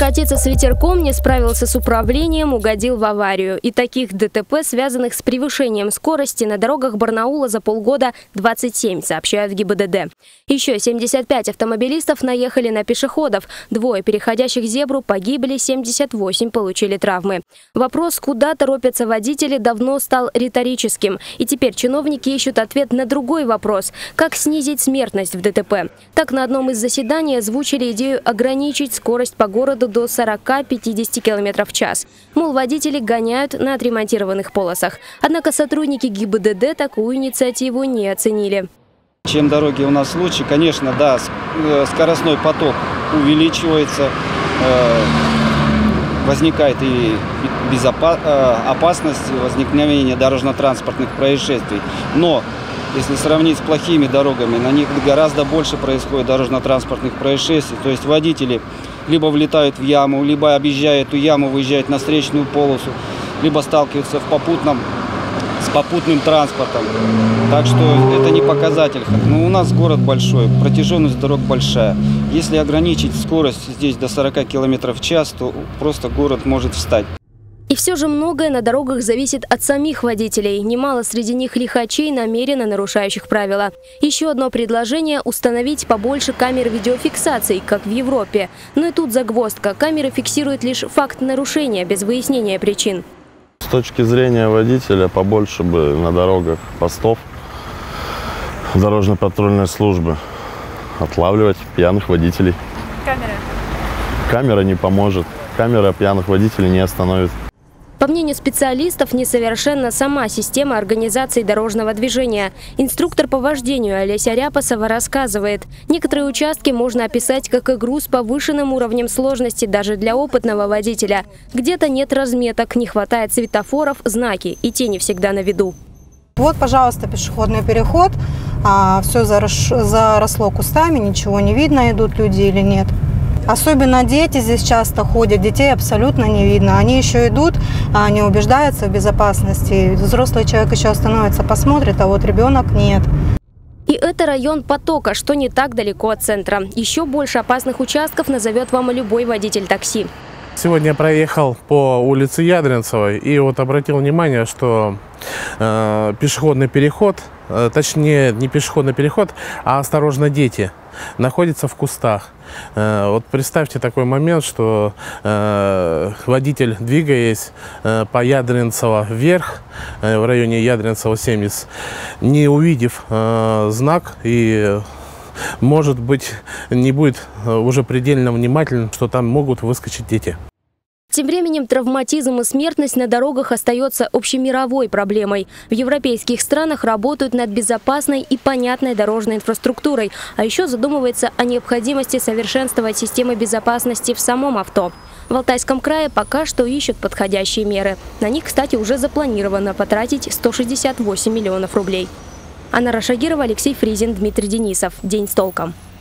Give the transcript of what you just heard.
прокатиться с ветерком, не справился с управлением, угодил в аварию. И таких ДТП, связанных с превышением скорости, на дорогах Барнаула за полгода 27, сообщают в ГИБДД. Еще 75 автомобилистов наехали на пешеходов. 2 переходящих зебру погибли, 78 получили травмы. Вопрос, куда торопятся водители, давно стал риторическим. И теперь чиновники ищут ответ на другой вопрос – как снизить смертность в ДТП. Так, на одном из заседаний озвучили идею ограничить скорость по городу до 40-50 км в час. Мол, водители гоняют на отремонтированных полосах. Однако сотрудники ГИБДД такую инициативу не оценили. Чем дороги у нас лучше, конечно, да, скоростной поток увеличивается, возникает и опасность возникновения дорожно-транспортных происшествий. Но если сравнить с плохими дорогами, на них гораздо больше происходит дорожно-транспортных происшествий. То есть водители либо влетают в яму, либо объезжая эту яму, выезжают на встречную полосу, либо сталкиваются с попутным транспортом. Так что это не показатель. Но у нас город большой, протяженность дорог большая. Если ограничить скорость здесь до 40 км в час, то просто город может встать. И все же многое на дорогах зависит от самих водителей. Немало среди них лихачей, намеренно нарушающих правила. Еще одно предложение – установить побольше камер видеофиксации, как в Европе. Но и тут загвоздка. Камеры фиксируют лишь факт нарушения, без выяснения причин. С точки зрения водителя, побольше бы на дорогах постов дорожно-патрульной службы отлавливать пьяных водителей. Камера не поможет. Камера пьяных водителей не остановит. По мнению специалистов, несовершенна сама система организации дорожного движения. Инструктор по вождению Олеся Ряпосова рассказывает, некоторые участки можно описать как игру с повышенным уровнем сложности даже для опытного водителя. Где-то нет разметок, не хватает светофоров, знаки, и те не всегда на виду. Вот, пожалуйста, пешеходный переход. Все заросло кустами, ничего не видно, идут люди или нет. Особенно дети здесь часто ходят, детей абсолютно не видно. Они еще идут, они убеждаются в безопасности. Взрослый человек еще остановится, посмотрит, а вот ребенок нет. И это район потока, что не так далеко от центра. Еще больше опасных участков назовет вам любой водитель такси. Сегодня я проехал по улице Ядринцевой и вот обратил внимание, что пешеходный переход, точнее не пешеходный переход, а осторожно, дети, находится в кустах. Вот представьте такой момент, что водитель, двигаясь по Ядринцево вверх, в районе Ядринцево 70, не увидев знак и, может быть, не будет уже предельно внимательным, что там могут выскочить дети. Тем временем травматизм и смертность на дорогах остается общемировой проблемой. В европейских странах работают над безопасной и понятной дорожной инфраструктурой, а еще задумывается о необходимости совершенствовать системы безопасности в самом авто. В Алтайском крае пока что ищут подходящие меры. На них, кстати, уже запланировано потратить 168 миллионов рублей. Анна Рашагирова, Алексей Фризин, Дмитрий Денисов. День с толком.